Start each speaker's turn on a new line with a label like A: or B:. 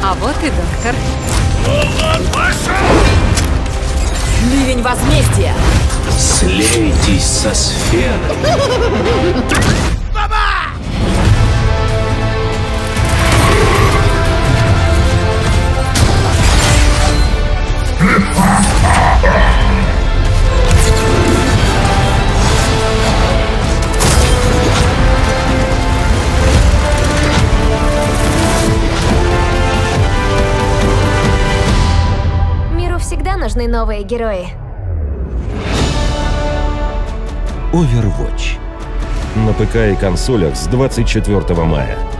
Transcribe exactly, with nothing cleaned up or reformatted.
A: А вот и доктор.
B: Ливень возмездия!
C: Слейтесь со сферой.
D: Миру всегда нужны новые герои.
E: Overwatch. На ПК и консолях с двадцать четвёртого мая.